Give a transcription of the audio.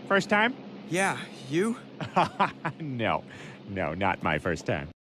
First time? Yeah, you? No, not my first time.